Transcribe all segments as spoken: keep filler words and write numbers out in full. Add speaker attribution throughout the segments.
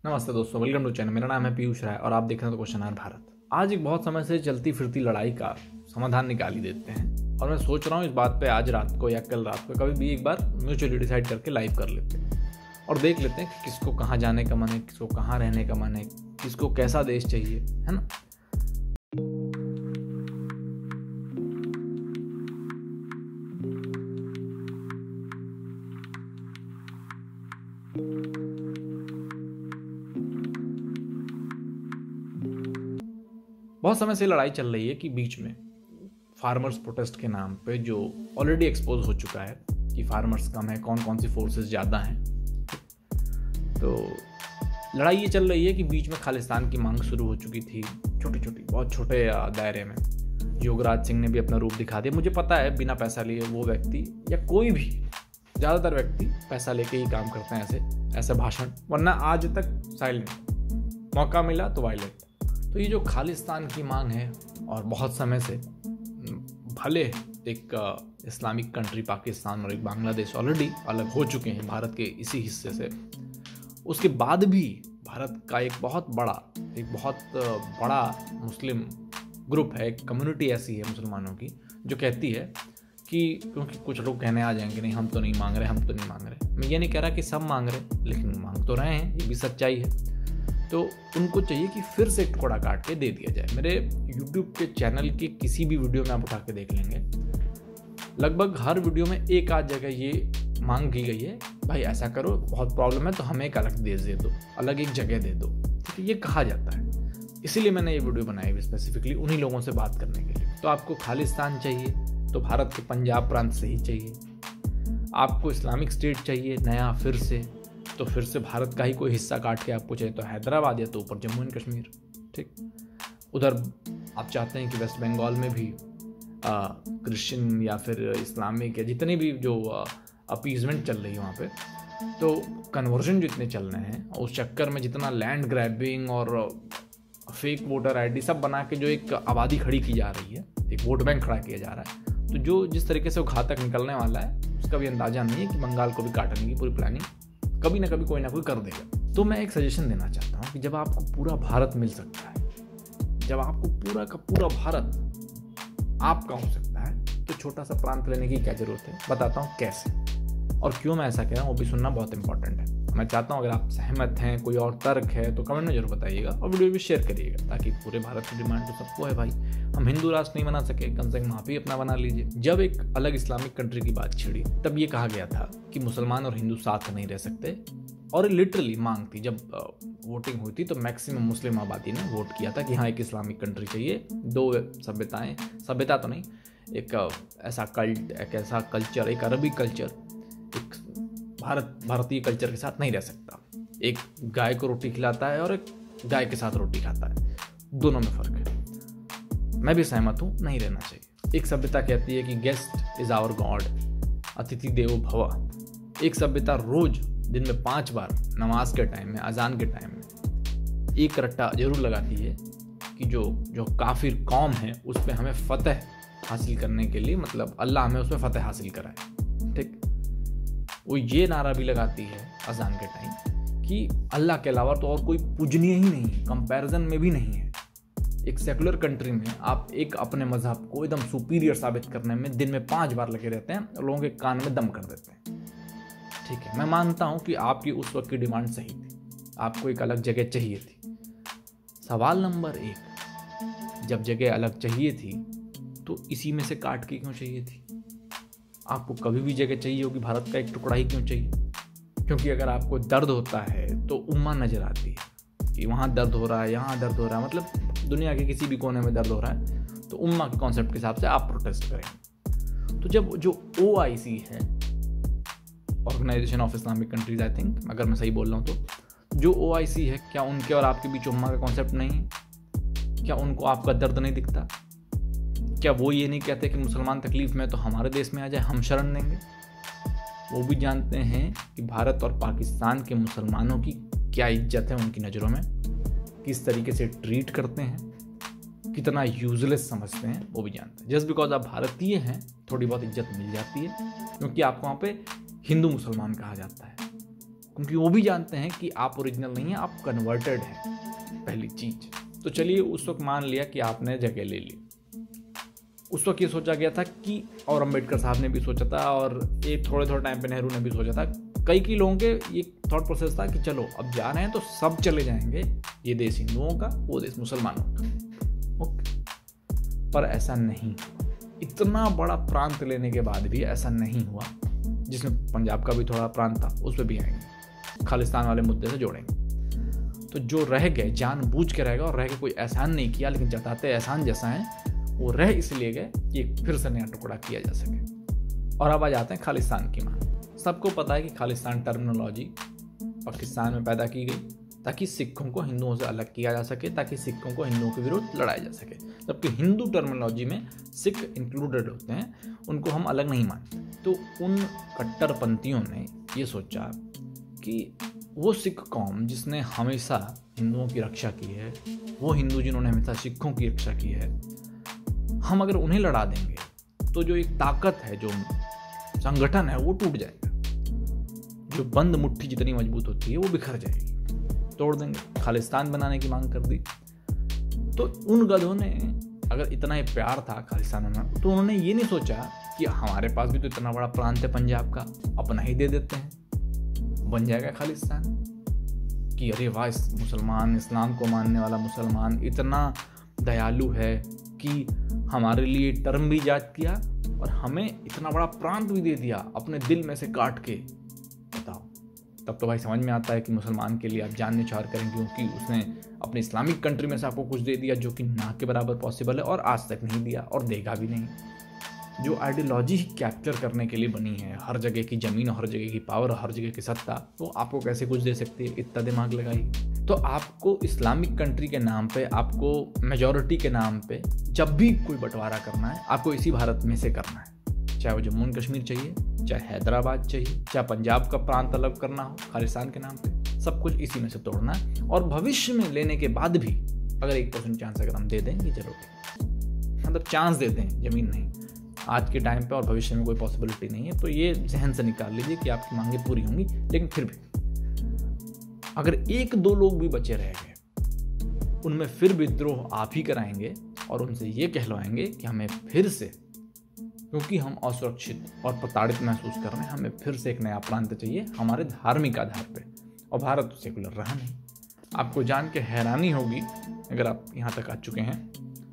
Speaker 1: नमस्ते दोस्तों, welcome to channel. मेरा नाम है पीयूष राय और आप देख रहे हैं तो क्वेश्चन आवर भारत। आज एक बहुत समय से चलती फिरती लड़ाई का समाधान निकाल ही देते हैं और मैं सोच रहा हूँ इस बात पे आज रात को या कल रात को कभी भी एक बार म्यूचुअली डिसाइड करके लाइव कर लेते हैं और देख लेते हैं कि किसको कहाँ जाने का मन है, किसको कहाँ रहने का मन है, किसको कैसा देश चाहिए, है ना। बहुत समय से लड़ाई चल रही है कि बीच में फार्मर्स प्रोटेस्ट के नाम पे जो ऑलरेडी एक्सपोज हो चुका है कि फार्मर्स कम है, कौन कौन सी फोर्सेस ज़्यादा हैं। तो लड़ाई ये चल रही है कि बीच में खालिस्तान की मांग शुरू हो चुकी थी, छोटी छोटी बहुत छोटे दायरे में। योगराज सिंह ने भी अपना रूप दिखा दिया। मुझे पता है बिना पैसा लिए वो व्यक्ति या कोई भी, ज़्यादातर व्यक्ति पैसा लेके ही काम करते हैं ऐसे ऐसे भाषण, वरना आज तक साइलेंट, मौका मिला तो वायलेंट। तो ये जो खालिस्तान की मांग है और बहुत समय से, भले एक इस्लामिक कंट्री पाकिस्तान और एक बांग्लादेश ऑलरेडी अलग हो चुके हैं भारत के इसी हिस्से से, उसके बाद भी भारत का एक बहुत बड़ा एक बहुत बड़ा मुस्लिम ग्रुप है, एक कम्युनिटी ऐसी है मुसलमानों की जो कहती है कि, क्योंकि कुछ लोग कहने आ जाएंगे नहीं हम तो नहीं मांग रहे, हम तो नहीं मांग रहे। मैं ये नहीं कह रहा कि सब मांग रहे, लेकिन मांग तो रहे हैं, ये भी सच्चाई है। तो उनको चाहिए कि फिर से टुकड़ा काट के दे दिया जाए। मेरे यूट्यूब के चैनल के किसी भी वीडियो में आप उठा के देख लेंगे, लगभग हर वीडियो में एक आध जगह ये मांग की गई है, भाई ऐसा करो, बहुत प्रॉब्लम है तो हमें एक अलग देश दे दो, अलग एक जगह दे दो। तो ये कहा जाता है, इसीलिए मैंने ये वीडियो बनाई हुई स्पेसिफिकली उन्हीं लोगों से बात करने के लिए। तो आपको खालिस्तान चाहिए तो भारत के पंजाब प्रांत से ही चाहिए, आपको इस्लामिक स्टेट चाहिए नया फिर से, तो फिर से भारत का ही कोई हिस्सा काट के आपको चाहिए तो हैदराबाद या तो ऊपर जम्मू एंड कश्मीर, ठीक। उधर आप चाहते हैं कि वेस्ट बंगाल में भी क्रिश्चियन या फिर इस्लामिक या जितनी भी जो अपीजमेंट चल रही है वहाँ पे, तो कन्वर्जन जो इतने चल रहे हैं, उस चक्कर में जितना लैंड ग्रैबिंग और फेक वोटर आईडी सब बना के जो एक आबादी खड़ी की जा रही है, एक वोट बैंक खड़ा किया जा रहा है, तो जो जिस तरीके से वो घातक निकलने वाला है उसका भी अंदाजा नहीं है कि बंगाल को भी काटने की पूरी प्लानिंग कभी ना कभी कोई ना कोई कर देगा। तो मैं एक सजेशन देना चाहता हूँ कि जब आपको पूरा भारत मिल सकता है, जब आपको पूरा का पूरा भारत आपका हो सकता है, तो छोटा सा प्रांत लेने की क्या जरूरत है। बताता हूँ कैसे और क्यों मैं ऐसा कह रहा हूँ, वो भी सुनना बहुत इंपॉर्टेंट है। मैं चाहता हूँ अगर आप सहमत हैं, कोई और तर्क है तो कमेंट में जरूर बताइएगा और वीडियो भी शेयर करिएगा, ताकि पूरे भारत की डिमांड तो सबको है भाई। हम हिंदू राष्ट्र नहीं बना सके, कम से कम आप ही अपना बना लीजिए। जब एक अलग इस्लामिक कंट्री की बात छिड़ी तब ये कहा गया था कि मुसलमान और हिंदू साथ नहीं रह सकते, और लिटरली मांग थी। जब वोटिंग हुई थी तो मैक्सिमम मुस्लिम आबादी ने वोट किया था कि हाँ एक इस्लामिक कंट्री चाहिए, दो सभ्यताएं, सभ्यता तो नहीं, एक ऐसा कल्ट, एक ऐसा कल्चर, एक अरबी कल्चर एक भारत भारतीय कल्चर के साथ नहीं रह सकता। एक गाय को रोटी खिलाता है और एक गाय के साथ रोटी खाता है, दोनों में फर्क है। मैं भी सहमत हूँ, नहीं रहना चाहिए। एक सभ्यता कहती है कि गेस्ट इज आवर गॉड, अतिथि देवो भव। एक सभ्यता रोज दिन में पांच बार नमाज के टाइम में, अजान के टाइम में एक रट्टा जरूर लगाती है कि जो जो काफिर कौम है उस पर हमें फतेह हासिल करने के लिए, मतलब अल्लाह हमें उस पर फतेह हासिल कराए, ठीक। वो ये नारा भी लगाती है अजान के टाइम कि अल्लाह के अलावा तो और कोई पूजनीय ही नहीं है, कंपैरिजन में भी नहीं है। एक सेकुलर कंट्री में आप एक अपने मजहब को एकदम सुपीरियर साबित करने में दिन में पांच बार लगे रहते हैं और लोगों के कान में दम कर देते हैं, ठीक है। मैं मानता हूं कि आपकी उस वक्त की डिमांड सही थी, आपको एक अलग जगह चाहिए थी। सवाल नंबर एक, जब जगह अलग चाहिए थी तो इसी में से काट के क्यों चाहिए थी? आपको कभी भी जगह चाहिए होगी, भारत का एक टुकड़ा ही क्यों चाहिए? क्योंकि अगर आपको दर्द होता है तो उम्मा नजर आती है कि वहाँ दर्द हो रहा है, यहाँ दर्द हो रहा है, मतलब दुनिया के किसी भी कोने में दर्द हो रहा है तो उम्मा के कॉन्सेप्ट के हिसाब से आप प्रोटेस्ट करेंगे। तो जब जो ओ आई सी है, organisation of Islamic countries, I think, अगर मैं सही बोल रहा हूँ, तो जो ओ आई सी है, क्या उनके और आपके बीच उम्मा का कॉन्सेप्ट नहीं है? क्या उनको आपका दर्द नहीं दिखता? क्या वो ये नहीं कहते कि मुसलमान तकलीफ में तो हमारे देश में आ जाए, हम शरण देंगे? वो भी जानते हैं कि भारत और पाकिस्तान के मुसलमानों की क्या इज्जत है उनकी नज़रों में, किस तरीके से ट्रीट करते हैं, कितना यूजलेस समझते हैं, वो भी जानते हैं। जस्ट बिकॉज आप भारतीय हैं थोड़ी बहुत इज्जत मिल जाती है, क्योंकि आपको वहाँ पे हिंदू मुसलमान कहा जाता है। क्योंकि वो भी जानते हैं कि आप ओरिजिनल नहीं है, आप कन्वर्टेड हैं, पहली चीज। तो चलिए उस वक्त मान लिया कि आपने जगह ले ली। उस वक्त ये सोचा गया था कि, और अम्बेडकर साहब ने भी सोचा था, और एक थोड़े थोड़े टाइम पे नेहरू ने भी सोचा था, कई कई लोगों के ये थॉट प्रोसेस था कि चलो अब जा रहे हैं तो सब चले जाएंगे, ये देश हिंदुओं का, वो देश मुसलमानों का। ओके, पर ऐसा नहीं। इतना बड़ा प्रांत लेने के बाद भी ऐसा नहीं हुआ, जिसमें पंजाब का भी थोड़ा प्रांत था, उस पर भी आएंगे, खालिस्तान वाले मुद्दे से जोड़ेंगे। तो जो रह गए जानबूझ के रहेगा, और रह के कोई एहसान नहीं किया, लेकिन जताते एहसान जैसा है, वो रह इसलिए गए कि फिर से नया टुकड़ा किया जा सके। और अब आ जाते हैं खालिस्तान की मांग। सबको पता है कि खालिस्तान टर्मिनोलॉजी पाकिस्तान में पैदा की गई ताकि सिखों को हिंदुओं से अलग किया जा सके, ताकि सिखों को हिंदुओं के विरुद्ध लड़ाया जा सके। जबकि हिंदू टर्मिनोलॉजी में सिख इंक्लूडेड होते हैं, उनको हम अलग नहीं मानते। तो उन कट्टरपंथियों ने ये सोचा कि वो सिख कौम जिसने हमेशा हिंदुओं की रक्षा की है, वो हिंदू जिन्होंने हमेशा सिखों की रक्षा की है, हम अगर उन्हें लड़ा देंगे तो जो एक ताकत है, जो संगठन है, वो टूट जाएगा। जो बंद मुट्ठी जितनी मजबूत होती है वो बिखर जाएगी, तोड़ देंगे। खालिस्तान बनाने की मांग कर दी। तो उन गधों ने, अगर इतना ही प्यार था खालिस्तान में, तो उन्होंने ये नहीं सोचा कि हमारे पास भी तो इतना बड़ा प्रांत है पंजाब का, अपना ही दे देते हैं, बन जाएगा खालिस्तान। कि अरे वाह, मुसलमान, इस्लाम को मानने वाला मुसलमान इतना दयालु है कि हमारे लिए टर्म भी ईजाद किया और हमें इतना बड़ा प्रांत भी दे दिया अपने दिल में से काट के। बताओ, तब तो भाई समझ में आता है कि मुसलमान के लिए आप जान न्यौछावर करेंगे, क्योंकि उसने अपने इस्लामिक कंट्री में से आपको कुछ दे दिया जो कि ना के बराबर पॉसिबल है, और आज तक नहीं दिया और देगा भी नहीं। जो आइडियोलॉजी कैप्चर करने के लिए बनी है, हर जगह की जमीन, हर जगह की पावर, हर जगह की सत्ता, तो आपको कैसे कुछ दे सकती है? इतना दिमाग लगाइए। तो आपको इस्लामिक कंट्री के नाम पे, आपको मेजॉरिटी के नाम पे जब भी कोई बंटवारा करना है, आपको इसी भारत में से करना है। चाहे वो जम्मू एंड कश्मीर चाहिए, चाहे हैदराबाद चाहिए, चाहे पंजाब का प्रांत अलग करना हो खालिस्तान के नाम पे, सब कुछ इसी में से तोड़ना है। और भविष्य में लेने के बाद भी अगर एक परसेंट चांस अगर हम दे दें, ये चलो मतलब चांस देते हैं, जमीन नहीं, आज के टाइम पे और भविष्य में कोई पॉसिबिलिटी नहीं है, तो ये जहन से निकाल लीजिए कि आपकी मांगे पूरी होंगी। लेकिन फिर भी अगर एक दो लोग भी बचे रह गए, उनमें फिर विद्रोह आप ही कराएंगे और उनसे ये कहलवाएंगे कि हमें फिर से, क्योंकि हम असुरक्षित और प्रताड़ित महसूस कर रहे हैं, हमें फिर से एक नया प्रांत चाहिए हमारे धार्मिक आधार पे। और भारत तो सेकुलर रहा नहीं। आपको जान के हैरानी होगी अगर आप यहाँ तक आ चुके हैं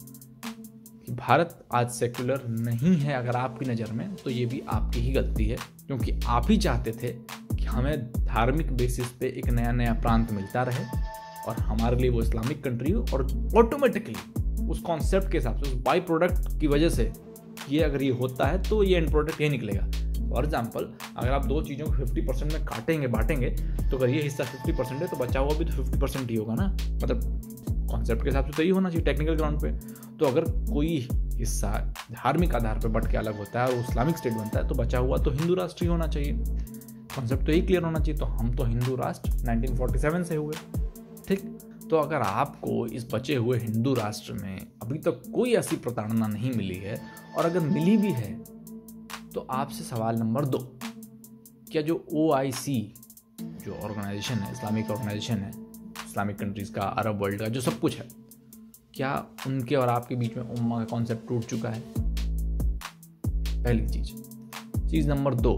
Speaker 1: कि भारत आज सेकुलर नहीं है अगर आपकी नज़र में, तो ये भी आपकी ही गलती है, क्योंकि आप ही चाहते थे कि हमें धार्मिक बेसिस पे एक नया नया प्रांत मिलता रहे और हमारे लिए वो इस्लामिक कंट्री हो, और ऑटोमेटिकली उस कॉन्सेप्ट के हिसाब से, उस बाई प्रोडक्ट की वजह से ये अगर ये होता है तो ये एंड प्रोडक्ट ये निकलेगा। फॉर एग्जाम्पल, अगर आप दो चीज़ों को फिफ्टी परसेंट में काटेंगे, बांटेंगे, तो अगर ये हिस्सा फिफ्टी परसेंट है तो बचा हुआ भी तो फिफ्टी परसेंट ही होगा ना। मतलब कॉन्सेप्ट के हिसाब से तो यही होना चाहिए टेक्निकल ग्राउंड पे। तो अगर कोई हिस्सा धार्मिक आधार पर बट के अलग होता है और इस्लामिक स्टेट बनता है, तो बचा हुआ तो हिंदू राष्ट्र ही होना चाहिए। कॉन्सेप्ट तो यही क्लियर होना चाहिए। तो हम तो हिंदू राष्ट्र नाइनटीन फोर्टी सेवन से हुए, ठीक। तो अगर आपको इस बचे हुए हिंदू राष्ट्र में अभी तक कोई ऐसी प्रताड़ना नहीं मिली है, और अगर मिली भी है, तो आपसे सवाल नंबर दो, क्या जो ओ आई सी जो ऑर्गेनाइजेशन है, इस्लामिक ऑर्गेनाइजेशन है, इस्लामिक कंट्रीज़ का, अरब वर्ल्ड का जो सब कुछ है, क्या उनके और आपके बीच में उम्मा का कॉन्सेप्ट टूट चुका है? पहली चीज। चीज नंबर दो,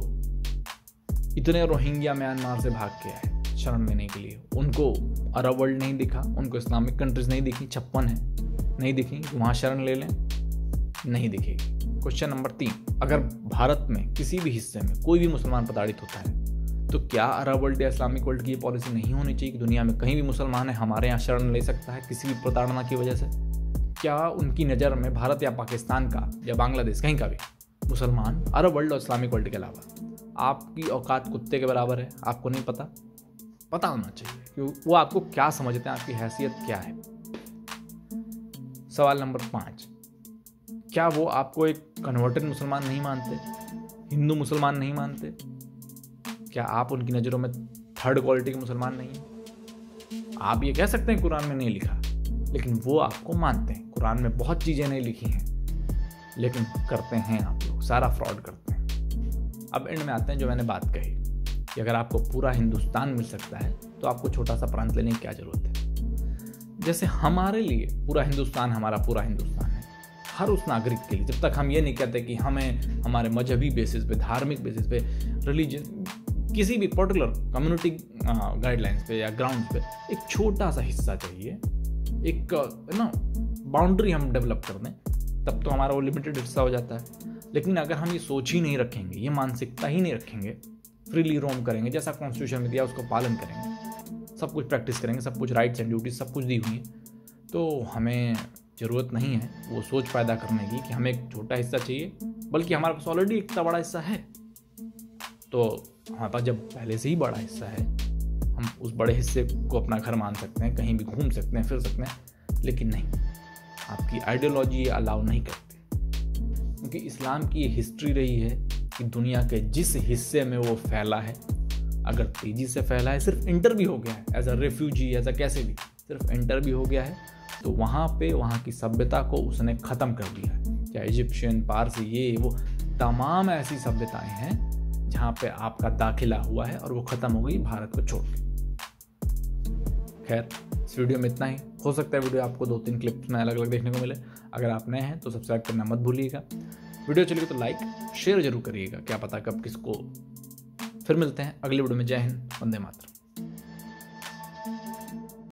Speaker 1: इतने रोहिंग्या म्यांमार से भाग के आए शरण लेने के लिए, उनको अरब वर्ल्ड नहीं दिखा, उनको इस्लामिक कंट्रीज नहीं दिखी, छप्पन है नहीं दिखी, वहाँ शरण ले लें, नहीं दिखेगी। क्वेश्चन नंबर तीन, अगर भारत में किसी भी हिस्से में कोई भी मुसलमान प्रताड़ित होता है, तो क्या अरब वर्ल्ड या इस्लामिक वर्ल्ड की ये पॉलिसी नहीं होनी चाहिए कि दुनिया में कहीं भी मुसलमान है हमारे यहाँ शरण ले सकता है किसी भी प्रताड़ना की वजह से? क्या उनकी नज़र में भारत या पाकिस्तान का या बांग्लादेश कहीं का भी मुसलमान अरब वर्ल्ड और इस्लामिक वर्ल्ड के अलावा आपकी औकात कुत्ते के बराबर है? आपको नहीं पता? पता होना चाहिए कि वो आपको क्या समझते हैं, आपकी हैसियत क्या है। सवाल नंबर पाँच, क्या वो आपको एक कन्वर्टेड मुसलमान नहीं मानते, हिंदू मुसलमान नहीं मानते? क्या आप उनकी नज़रों में थर्ड क्वालिटी के मुसलमान नहीं हैं? आप ये कह सकते हैं कुरान में नहीं लिखा, लेकिन वो आपको मानते हैं। कुरान में बहुत चीज़ें नहीं लिखी हैं, लेकिन करते हैं आप लोग, सारा फ्रॉड करते हैं। अब एंड में आते हैं जो मैंने बात कही कि अगर आपको पूरा हिंदुस्तान मिल सकता है तो आपको छोटा सा प्रांत लेने की क्या ज़रूरत है। जैसे हमारे लिए पूरा हिंदुस्तान हमारा पूरा हिंदुस्तान है, हर उस नागरिक के लिए, जब तक हम ये नहीं कहते कि हमें हमारे मजहबी बेसिस पे, धार्मिक बेसिस पे, रिलीजन, किसी भी पर्टिकुलर कम्युनिटी गाइडलाइंस पे या ग्राउंड पे एक छोटा सा हिस्सा चाहिए, एक ना बाउंड्री हम डेवलप कर दें, तब तो हमारा वो लिमिटेड हिस्सा हो जाता है। लेकिन अगर हम ये सोच ही नहीं रखेंगे, ये मानसिकता ही नहीं रखेंगे, फ्रीली रोम करेंगे, जैसा कॉन्स्टिट्यूशन में दिया उसको पालन करेंगे, सब कुछ प्रैक्टिस करेंगे, सब कुछ राइट्स एंड ड्यूटीज सब कुछ दी हुई है, तो हमें ज़रूरत नहीं है वो सोच पैदा करने की कि हमें एक छोटा हिस्सा चाहिए, बल्कि हमारे पास ऑलरेडी इतना बड़ा हिस्सा है। तो हमारे पास जब पहले से ही बड़ा हिस्सा है, हम उस बड़े हिस्से को अपना घर मान सकते हैं, कहीं भी घूम सकते हैं, फिर सकते हैं। लेकिन नहीं, आपकी आइडियोलॉजी अलाउ नहीं करती, क्योंकि इस्लाम की ये हिस्ट्री रही है कि दुनिया के जिस हिस्से में वो फैला है, अगर तेज़ी से फैला है, सिर्फ इंटर भी हो गया है as a refugee, as a कैसे भी सिर्फ इंटर भी हो गया है, तो वहाँ पे वहाँ की सभ्यता को उसने ख़त्म कर दिया है। चाहे इजिप्शियन, पारसी, ये वो तमाम ऐसी सभ्यताएं हैं जहाँ पे आपका दाखिला हुआ है और वो ख़त्म हो गई भारत को छोड़ के। खैर, इस वीडियो में इतना ही। हो सकता है वीडियो आपको दो तीन क्लिप्स में अलग अलग देखने को मिले। अगर आप नए हैं तो सब्सक्राइब करना मत भूलिएगा। वीडियो चलेगी तो लाइक शेयर जरूर करिएगा, क्या पता कब किसको। फिर मिलते हैं अगली वीडियो में। जय हिंद, वंदे मातरम।